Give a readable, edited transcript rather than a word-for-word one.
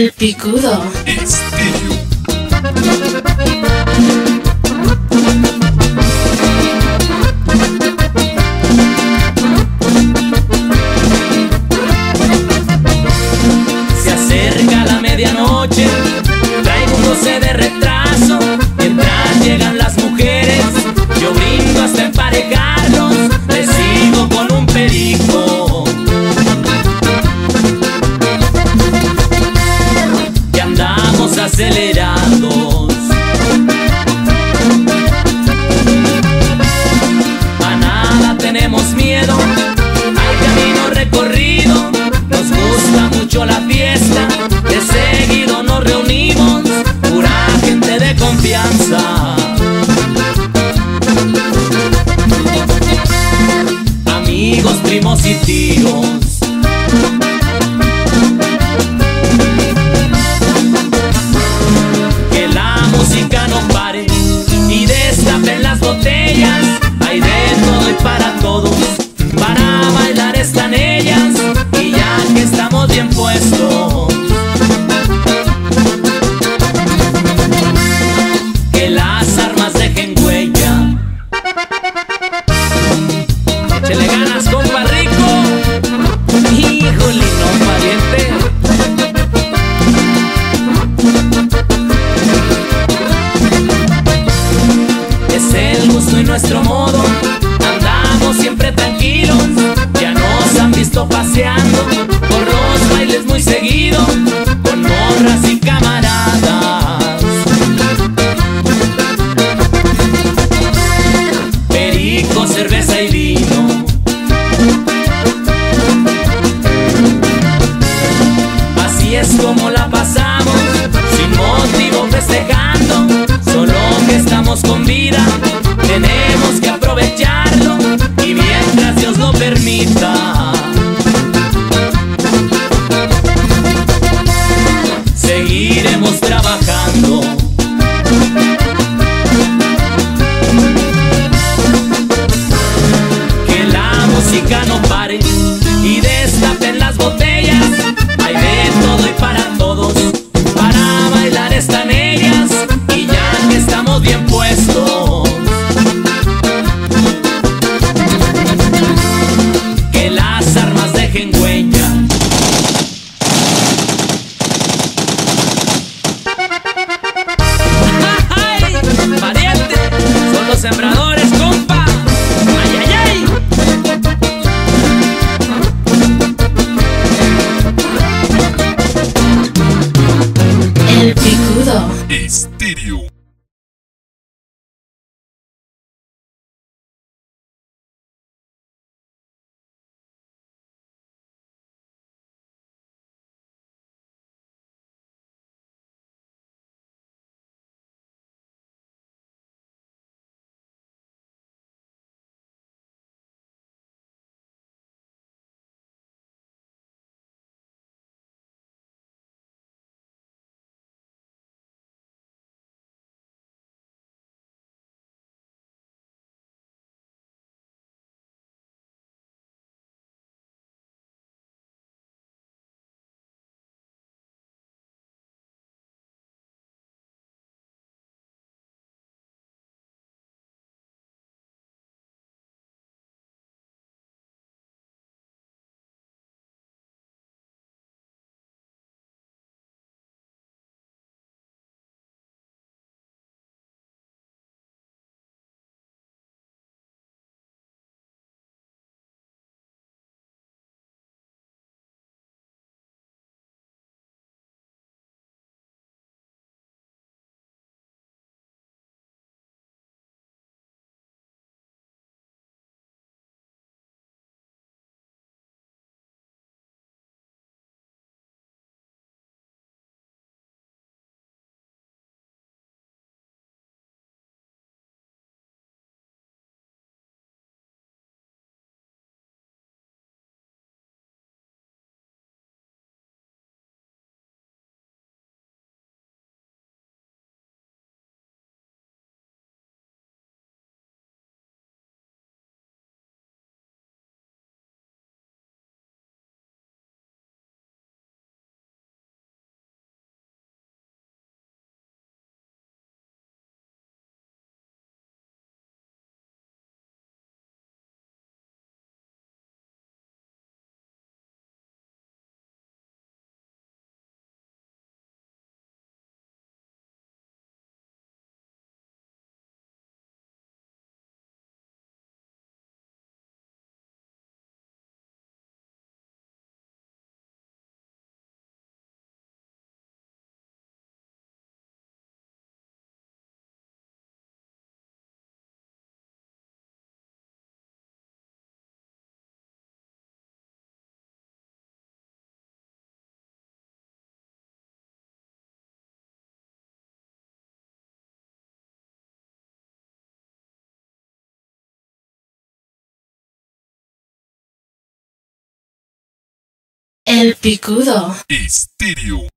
El Picudo. Se acerca la medianoche, traigo un doce de retraso. Mientras llegan las mujeres, yo brindo hasta emparejarlos. Les sigo con un perico y andamos acelerados. A nada tenemos miedo, al camino recorrido. Nos gusta mucho la fiesta, de seguido nos reunimos, pura gente de confianza. Amigos, primos y tíos. Que la música no pare y destapen las botellas. Hay de todo y para todos, para bailar están ellas. Y ya que estamos bien puestos, que las armas dejen huella. Échale ganas, compa rico. Híjole, no, pariente. Es el gusto y nuestro modo, andamos siempre tranquilos. Ya nos han visto paseando por los bailes muy seguido, con morras y camaradas. Perico, cerveza y vino. Así es como la pasamos, sin motivo festejando. Solo que estamos con vida, tenemos que aprovecharlo. Y mientras Dios lo permita, seguiremos trabajando. Que la música no pare y destapen las botellas. Hay de todo y para todos, para bailar están ellas. Y ya que estamos bien puestos, que las El Picudo. Estéreo.